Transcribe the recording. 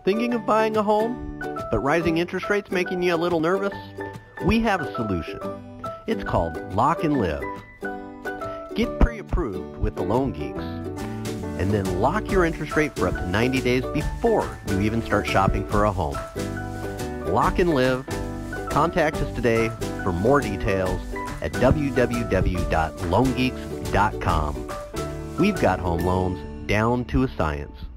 Thinking of buying a home, but rising interest rates making you a little nervous? We have a solution. It's called Lock and Live. Get pre-approved with the Loan Geeks, and then lock your interest rate for up to 90 days before you even start shopping for a home. Lock and Live. Contact us today for more details at www.loangeeks.com. We've got home loans down to a science.